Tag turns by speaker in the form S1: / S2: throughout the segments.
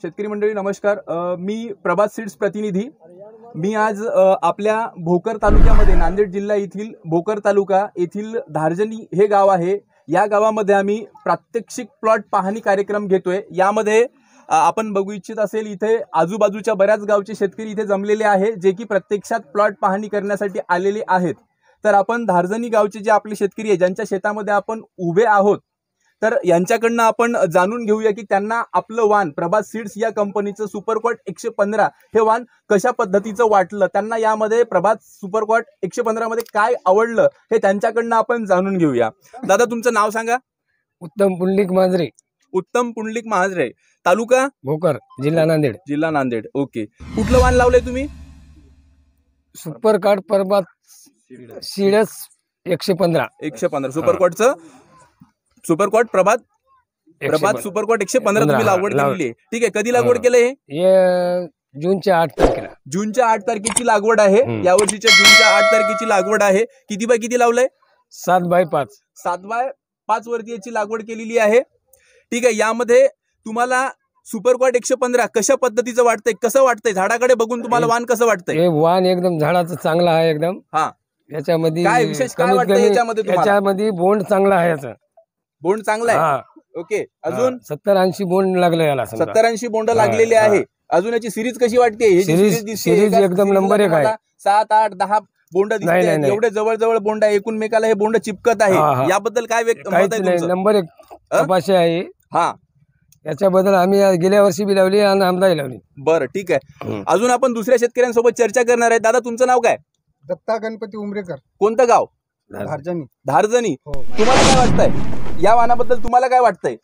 S1: शेतकरी मंडळी नमस्कार. मी प्रभात सीड्स प्रतिनिधी. मी आज आपल्या भोकर तालुक्यामध्ये नांदेड जिल्हा येथील भोकर तालुका येथील धारजनी हे गाव आहे. या गावामध्ये आम्ही प्रात्यक्षिक प्लॉट पाहणी कार्यक्रम घेतोय. यामध्ये आपण बघू इच्छित असेल इथे आजूबाजूच्या बऱ्याच गावचे शेतकरी इथे जमलेले आहे जे की प्रत्यक्षात प्लॉट पाहणी करण्यासाठी आलेले आहेत. तर आपण धारजनी गावचे जे आपले शेतकरी आहे ज्यांच्या शेतामध्ये आपण उभे आहोत तर यांच्याकडनं आपण जाणून घेऊया की त्यांना आपलं वाण प्रभात सीड्स या कंपनीचं सुपरकॉट 115 हे वाण कशा पद्धतीचं वाटलं, त्यांना यामध्ये प्रभात सुपरकॉट 115 मध्ये काय आवडलं हे त्यांच्याकडनं आपण जाणून घेऊया. दादा तुमचं नाव सांगा.
S2: उत्तम पुंडलिक मांजरे.
S1: उत्तम पुंडलिक महाजरे, तालुका
S2: भोकर, जिल्हा नांदेड.
S1: जिल्हा नांदेड. ओके. कुठलं वाण लावलंय तुम्ही?
S2: सुपरकॉट प्रभात सीड्स 115
S1: सुपरकॉटचं सुपरकॉट प्रभात सुपरकॉट 115 तुम्ही लागवड केलेली आहे. ठीक आहे. कधी लागवड केलंय?
S2: हे जूनच्या 8 तारखेला.
S1: जूनच्या 8 तारखेची लागवड आहे. यावर्षीच्या जूनच्या 8 तारखेची लागवड आहे. किती बाय किती लावलंय?
S2: 7x5.
S1: 7x5 वरती याची लागवड केलेली आहे. ठीक आहे. यामध्ये तुम्हाला सुपरकॉट 115 कशा पद्धतीचं वाटतंय, कसं वाटतंय? झाडाकडे बघून तुम्हाला वाण कसं वाटतंय?
S2: हे वाण एकदम झाडाचं चांगलं आहे एकदम.
S1: हा.
S2: याच्यामध्ये
S1: काय विशेष काय वाटतं याच्यामध्ये?
S2: याच्यामध्ये बोंड चांगला आहे. याचा
S1: बोंड चांगला आहे. ओके. अजून
S2: 70-80 बोंड लागलं याला.
S1: 70-80 बोंड लागलेले आहे. अजून याची सिरीज कशी वाटते?
S2: सिरीज एकदम नंबर 1 आहे.
S1: 7, 8, 10 बोंड दिसते. एवढे जवळ बोंड आहे. एकूणमेकाला हे बोंड चिपकत आहे. याबद्दल काय
S2: नंबर 1 कपाशी आहे.
S1: हा.
S2: याच्याबद्दल आम्ही गेल्या वर्षी बी लावली आणि आमदाही लावली.
S1: बरं ठीक आहे. अजून आपण दुसऱ्या शेतकऱ्यांसोबत चर्चा करणार आहे. दादा तुमचं नाव काय?
S3: दत्ता गणपती उमरेकर.
S1: कोणतं गाव?
S3: धारजनी.
S1: धारजनी. तुम्हाला काय वाटतंय या वाणाबद्दल? तुम्हाला काय वाटतंय?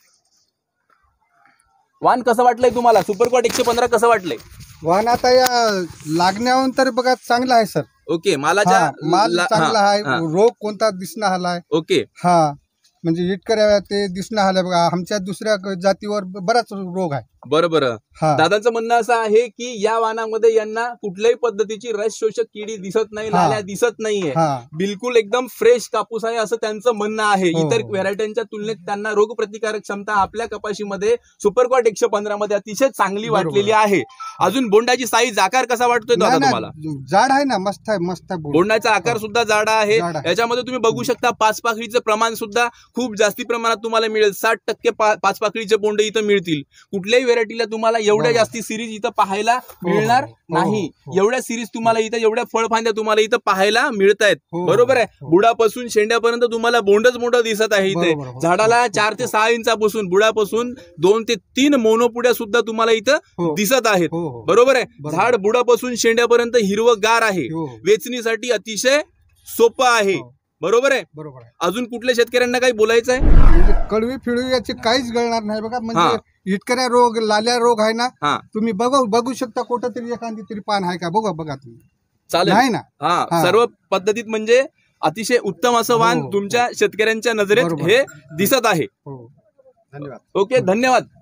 S1: वाण कसं वाटलंय तुम्हाला? सुपरकॉट 115 कसं वाटलंय?
S3: वाण आता या लागण्याहून तर बघा चांगला आहे सर.
S1: ओके.
S3: माल चांगला आहे. रोग कोणता दिसणं आलाय.
S1: ओके.
S3: हा म्हणजे इटकऱ्या ते दिसणं आलंय बघा. आमच्या दुसऱ्या जातीवर बराच रोग आहे.
S1: बरोबर. दादांचं म्हणणं असं आहे की या वाणामध्ये यांना कुठल्याही पद्धतीची रस शोषक किडी दिसत नाही, लाल्या दिसत नाहीये. बिलकुल एकदम फ्रेश कापूस आहे असं त्यांचं म्हणणं आहे. इतर व्हेरायटीच्या तुलनेत त्यांना रोग प्रतिकारक क्षमता आपल्या कपाशीमध्ये सुपरकॉट 115 मध्ये अतिशय चांगली वाटलेली आहे. अजून बोंडाची साईज आकार कसा वाटतोय दादा तुम्हाला?
S3: जाड आहे ना. मस्त आहे. मस्त आहे.
S1: बोंडाचा आकार सुद्धा जाड आहे. याच्यामध्ये तुम्ही बघू शकता पाच पाकळीचं प्रमाण सुद्धा खूप जास्ती प्रमाणात तुम्हाला मिळेल. 60% पाच पाकळीचे बोंड इथं मिळतील. कुठल्याही व्हेरायटीला तुम्हाला एवढ्या जास्ती सिरीज इथं पाहायला मिळणार नाही. एवढ्या सिरीज तुम्हाला इथं, एवढ्या फळफांद्या तुम्हाला इथं पाहायला मिळत आहेत. बरोबर आहे. बुडापासून शेंड्यापर्यंत तुम्हाला बोंडच मोठं दिसत आहे. इथे झाडाला 4 ते 6 इंचापासून, बुडापासून 2 ते 3 मोनोपुड्या सुद्धा तुम्हाला इथं दिसत आहेत. बरोबर आहे. झाड बुडापासून शेंड्यापर्यंत हिरवगार आहे. वेचणीसाठी अतिशय सोपं आहे. बरोबर आहे.
S3: बरोबर आहे.
S1: अजून कुठल्या शेतकऱ्यांना काही बोलायचं आहे? म्हणजे
S3: कळवी फिळवी याची काहीच गळणार नाही बघा. म्हणजे इटकऱ्या रोग, लाल्या रोग आहे ना. तुम्ही बघू शकता. कुठं तरी एखादी तरी पान आहे का? बघा तुम्ही.
S1: चालेल.
S3: आहे ना.
S1: सर्व पद्धतीत म्हणजे अतिशय उत्तम असं वाण तुमच्या शेतकऱ्यांच्या नजरेत हे दिसत आहे.
S3: धन्यवाद.
S1: ओके. धन्यवाद.